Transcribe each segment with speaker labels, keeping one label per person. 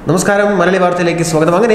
Speaker 1: നമസ്കാരം മലയാളി വാർത്തയിലേക്ക് സ്വാഗതം. അങ്ങനെ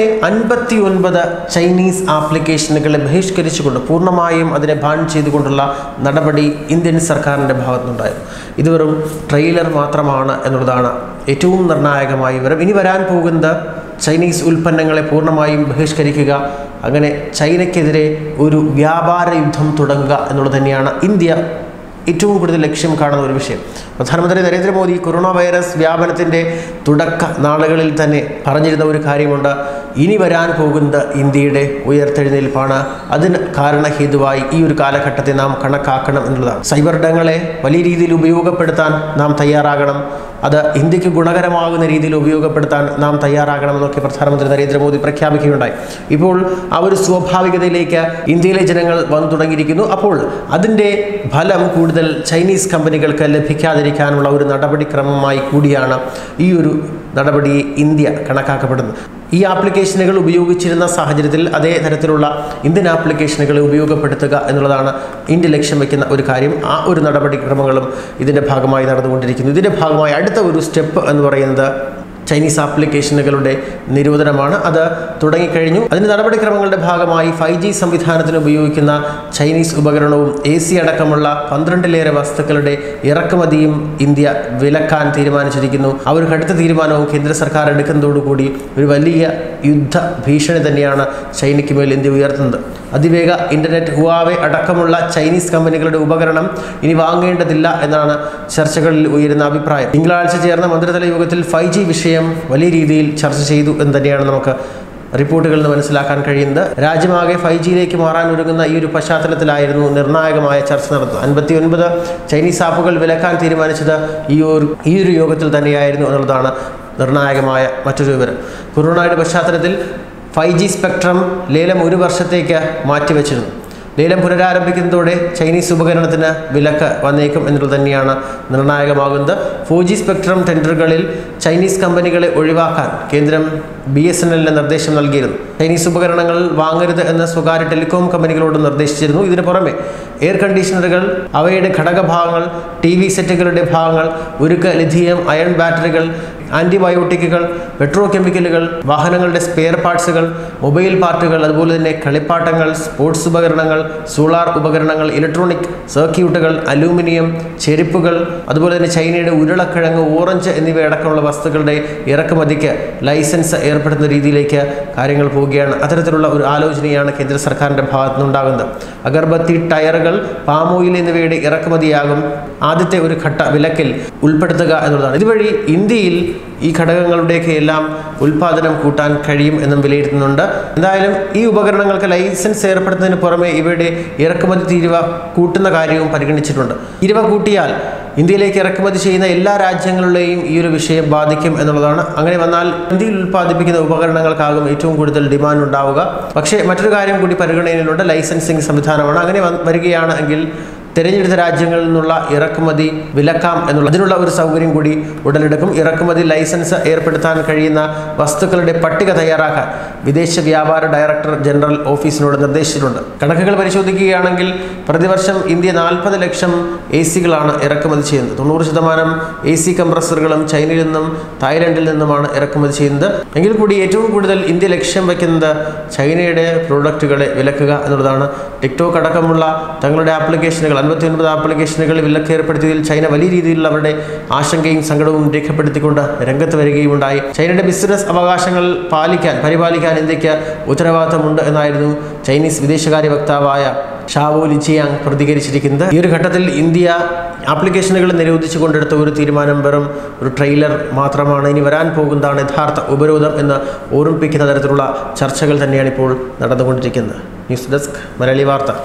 Speaker 1: 59 ചൈനീസ് ആപ്ലിക്കേഷനുകളെ ബഹിഷ്കരിച്ചുകൊണ്ട് പൂർണ്ണമായും അതിനെ ബാൻ ചെയ്തുകൊണ്ടുള്ള നടപടി ഇന്ത്യൻ സർക്കാരിൻ്റെ ഭാഗത്തുനിന്നുണ്ടായിരുന്നു. ഇത് വെറും ട്രെയിലർ മാത്രമാണ് എന്നുള്ളതാണ് ഏറ്റവും നിർണായകമായ വിവരം. ഇനി വരാൻ പോകുന്നത് ചൈനീസ് ഉൽപ്പന്നങ്ങളെ പൂർണ്ണമായും ബഹിഷ്കരിക്കുക, അങ്ങനെ ചൈനയ്ക്കെതിരെ ഒരു വ്യാപാര യുദ്ധം തുടങ്ങുക എന്നുള്ളത് തന്നെയാണ് ഇന്ത്യ ഏറ്റവും കൂടുതൽ ലക്ഷ്യം കാണുന്ന ഒരു വിഷയം. പ്രധാനമന്ത്രി നരേന്ദ്രമോദി കൊറോണ വൈറസ് വ്യാപനത്തിൻ്റെ തുടക്ക നാളുകളിൽ തന്നെ പറഞ്ഞിരുന്ന ഒരു കാര്യമുണ്ട്. ഇനി വരാൻ പോകുന്നത് ഇന്ത്യയുടെ ഉയർത്തെഴുന്നേൽപ്പാണ്. അതിന് കാരണഹേതുവായി ഈ ഒരു കാലഘട്ടത്തെ നാം കണക്കാക്കണം എന്നുള്ളതാണ്. സൈബർ ഇടങ്ങളെ വലിയ രീതിയിൽ ഉപയോഗപ്പെടുത്താൻ നാം തയ്യാറാകണം. അത് ഇന്ത്യക്ക് ഗുണകരമാകുന്ന രീതിയിൽ ഉപയോഗപ്പെടുത്താൻ നാം തയ്യാറാകണമെന്നൊക്കെ പ്രധാനമന്ത്രി നരേന്ദ്രമോദി പ്രഖ്യാപിക്കുകയുണ്ടായി. ഇപ്പോൾ ആ ഒരു സ്വാഭാവികതയിലേക്ക് ഇന്ത്യയിലെ ജനങ്ങൾ വന്നു തുടങ്ങിയിരിക്കുന്നു. അപ്പോൾ അതിൻ്റെ ഫലം കൂടുതൽ ചൈനീസ് കമ്പനികൾക്ക് ലഭിക്കാതിരിക്കാനുള്ള ഒരു നടപടിക്രമമായി കൂടിയാണ് ഈ ഒരു നടപടിയെ ഇന്ത്യ കണക്കാക്കപ്പെടുന്നത്. ഈ ആപ്ലിക്കേഷനുകൾ ഉപയോഗിച്ചിരുന്ന സാഹചര്യത്തിൽ അതേ തരത്തിലുള്ള ഇന്ത്യൻ ആപ്ലിക്കേഷനുകളെ ഉപയോഗപ്പെടുത്തുക എന്നുള്ളതാണ് ഇന്ത്യ ലക്ഷ്യം വയ്ക്കുന്ന ഒരു കാര്യം. ആ ഒരു നടപടിക്രമങ്ങളും ഇതിൻ്റെ ഭാഗമായി നടന്നുകൊണ്ടിരിക്കുന്നു. ഇതിൻ്റെ ഭാഗമായി അടുത്ത ഒരു സ്റ്റെപ്പ് എന്ന് പറയുന്നത് ചൈനീസ് ആപ്ലിക്കേഷനുകളുടെ നിരോധനമാണ്. അത് തുടങ്ങിക്കഴിഞ്ഞു. അതിൻ്റെ നടപടിക്രമങ്ങളുടെ ഭാഗമായി 5G സംവിധാനത്തിന് ഉപയോഗിക്കുന്ന ചൈനീസ് ഉപകരണവും AC അടക്കമുള്ള 12ലേറെ വസ്തുക്കളുടെ ഇറക്കുമതിയും ഇന്ത്യ വിലക്കാൻ തീരുമാനിച്ചിരിക്കുന്നു. ആ ഒരു കടുത്ത തീരുമാനവും കേന്ദ്ര സർക്കാർ എടുക്കുന്നതോടുകൂടി ഒരു വലിയ യുദ്ധ ഭീഷണി തന്നെയാണ് ചൈനയ്ക്ക് മേൽ ഇന്ത്യ ഉയർത്തുന്നത്. അതിവേഗ ഇൻ്റർനെറ്റ് ഹുവാവെ അടക്കമുള്ള ചൈനീസ് കമ്പനികളുടെ ഉപകരണം ഇനി വാങ്ങേണ്ടതില്ല എന്നാണ് ചർച്ചകളിൽ ഉയരുന്ന അഭിപ്രായം. തിങ്കളാഴ്ച ചേർന്ന മന്ത്രിതല യോഗത്തിൽ 5G വിഷയം വലിയ രീതിയിൽ ചർച്ച ചെയ്തു എന്ന് തന്നെയാണ് നമുക്ക് റിപ്പോർട്ടുകളിൽ നിന്ന് മനസ്സിലാക്കാൻ കഴിയുന്നത്. രാജ്യമാകെ 5Gയിലേക്ക് മാറാൻ ഒരുങ്ങുന്ന ഈ ഒരു പശ്ചാത്തലത്തിലായിരുന്നു നിർണായകമായ ചർച്ച നടന്നത്. 59 ചൈനീസ് ആപ്പുകൾ വിലക്കാൻ തീരുമാനിച്ചത് ഈ ഒരു യോഗത്തിൽ തന്നെയായിരുന്നു എന്നുള്ളതാണ് നിർണായകമായ മറ്റൊരു വിവരം. കൊറോണയുടെ പശ്ചാത്തലത്തിൽ 5G സ്പെക്ട്രം ലേലം 1 വർഷത്തേക്ക് മാറ്റിവെച്ചിരുന്നു. ലേലം പുനരാരംഭിക്കുന്നതോടെ ചൈനീസ് ഉപകരണത്തിന് വിലക്ക് വന്നേക്കും എന്നുള്ളത് തന്നെയാണ് നിർണായകമാകുന്നത്. 4G സ്പെക്ട്രം ടെൻഡറുകളിൽ ചൈനീസ് കമ്പനികളെ ഒഴിവാക്കാൻ കേന്ദ്രം BSNLന് നിർദ്ദേശം നൽകിയിരുന്നു. ചൈനീസ് ഉപകരണങ്ങൾ വാങ്ങരുത് എന്ന് സ്വകാര്യ ടെലികോം കമ്പനികളോട് നിർദ്ദേശിച്ചിരുന്നു. ഇതിന് പുറമെ എയർ കണ്ടീഷണറുകൾ, അവയുടെ ഘടകഭാഗങ്ങൾ, TV സെറ്റുകളുടെ ഭാഗങ്ങൾ, ഉരുക്ക്, ലിഥിയം അയൺ ബാറ്ററികൾ, ആൻറ്റിബയോട്ടിക്കുകൾ, പെട്രോ കെമിക്കലുകൾ, വാഹനങ്ങളുടെ സ്പെയർ പാർട്സുകൾ, മൊബൈൽ പാർട്ടുകൾ, അതുപോലെ തന്നെ കളിപ്പാട്ടങ്ങൾ, സ്പോർട്സ് ഉപകരണങ്ങൾ, സോളാർ ഉപകരണങ്ങൾ, ഇലക്ട്രോണിക് സർക്യൂട്ടുകൾ, അലൂമിനിയം, ചെരുപ്പുകൾ, അതുപോലെ തന്നെ ചൈനയുടെ ഉരുളക്കിഴങ്ങ്, ഓറഞ്ച് എന്നിവയടക്കമുള്ള വസ്തുക്കളുടെ ഇറക്കുമതിക്ക് ലൈസൻസ് ഏർപ്പെടുത്തുന്ന രീതിയിലേക്ക് കാര്യങ്ങൾ പോവുകയാണ്. അത്തരത്തിലുള്ള ഒരു ആലോചനയാണ് കേന്ദ്ര സർക്കാരിൻ്റെ ഭാഗത്തുനിന്നുണ്ടാകുന്നത്. അഗർബത്തി, ടയറുകൾ, പാം ഓയിൽ എന്നിവയുടെ ഇറക്കുമതിയാകും ആദ്യത്തെ ഒരു ഘട്ട വിലക്കിൽ ഉൾപ്പെടുത്തുക എന്നുള്ളതാണ്. ഇതുവഴി ഇന്ത്യയിൽ ഈ ഘടകങ്ങളുടെയൊക്കെ എല്ലാം ഉൽപ്പാദനം കൂട്ടാൻ കഴിയും എന്നും വിലയിരുത്തുന്നുണ്ട്. എന്തായാലും ഈ ഉപകരണങ്ങൾക്ക് ലൈസൻസ് ഏർപ്പെടുത്തുന്നതിന് പുറമെ ഇവയുടെ ഇറക്കുമതി തീരുവ കൂട്ടുന്ന കാര്യവും പരിഗണിച്ചിട്ടുണ്ട്. തീരുവ കൂട്ടിയാൽ ഇന്ത്യയിലേക്ക് ഇറക്കുമതി ചെയ്യുന്ന എല്ലാ രാജ്യങ്ങളുടെയും ഈ ഒരു വിഷയം ബാധിക്കും എന്നുള്ളതാണ്. അങ്ങനെ വന്നാൽ ഇന്ത്യയിൽ ഉൽപ്പാദിപ്പിക്കുന്ന ഉപകരണങ്ങൾക്കാകും ഏറ്റവും കൂടുതൽ ഡിമാൻഡ് ഉണ്ടാവുക. പക്ഷേ മറ്റൊരു കാര്യം കൂടി പരിഗണനയിലുണ്ട്. ലൈസൻസിങ് സംവിധാനമാണ്. അങ്ങനെ വരികയാണ് എങ്കിൽ തിരഞ്ഞെടുത്ത രാജ്യങ്ങളിൽ നിന്നുള്ള ഇറക്കുമതി വിലക്കാം അതിനുള്ള ഒരു സൗകര്യം കൂടി ഉടലെടുക്കും. ഇറക്കുമതി ലൈസൻസ് ഏർപ്പെടുത്താൻ കഴിയുന്ന വസ്തുക്കളുടെ പട്ടിക തയ്യാറാക്കാൻ വിദേശ വ്യാപാര ഡയറക്ടർ ജനറൽ ഓഫീസിനോട് നിർദ്ദേശിച്ചിട്ടുണ്ട്. കണക്കുകൾ പരിശോധിക്കുകയാണെങ്കിൽ പ്രതിവർഷം ഇന്ത്യ 40 ലക്ഷം ACകളാണ് ഇറക്കുമതി ചെയ്യുന്നത്. 90% AC കംപ്രസറുകളും ചൈനയിൽ നിന്നും തായ്ലൻഡിൽ നിന്നുമാണ് ഇറക്കുമതി ചെയ്യുന്നത്. എങ്കിൽ കൂടി ഏറ്റവും കൂടുതൽ ഇന്ത്യ ലക്ഷ്യം വയ്ക്കുന്നത് ചൈനയുടെ പ്രോഡക്റ്റുകളെ വിലക്കുക എന്നുള്ളതാണ്. ടിക്ടോക്ക് അടക്കമുള്ള തങ്ങളുടെ ആപ്ലിക്കേഷനുകൾ 59 ആപ്ലിക്കേഷനുകൾ വിലക്ക് ഏർപ്പെടുത്തിയതിൽ ചൈന വലിയ രീതിയിലുള്ള അവരുടെ ആശങ്കയും സങ്കടവും രേഖപ്പെടുത്തിക്കൊണ്ട് രംഗത്ത് വരികയുണ്ടായി. ചൈനയുടെ ബിസിനസ് അവകാശങ്ങൾ പരിപാലിക്കാൻ ഇന്ത്യക്ക് ഉത്തരവാദിത്തമുണ്ട് എന്നായിരുന്നു ചൈനീസ് വിദേശകാര്യ വക്താവായ ഷാവോ ലിജിയാങ് പ്രതികരിച്ചിരിക്കുന്നത്. ഈ ഒരു ഘട്ടത്തിൽ ഇന്ത്യ ആപ്ലിക്കേഷനുകൾ നിരോധിച്ചു കൊണ്ടെടുത്ത ഒരു തീരുമാനം വെറും ഒരു ട്രെയിലർ മാത്രമാണ്. ഇനി വരാൻ പോകുന്നതാണ് യഥാർത്ഥ ഉപരോധം എന്ന് ഓർമ്മിപ്പിക്കുന്ന തരത്തിലുള്ള ചർച്ചകൾ തന്നെയാണ് ഇപ്പോൾ നടന്നുകൊണ്ടിരിക്കുന്നത്. ന്യൂസ് ഡെസ്ക് മലയാളി വാർത്ത.